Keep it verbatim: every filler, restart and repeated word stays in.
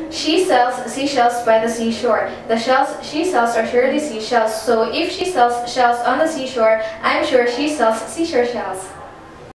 She sells seashells by the seashore. The shells she sells are surely seashells, so if she sells shells on the seashore, I'm sure she sells seashore shells.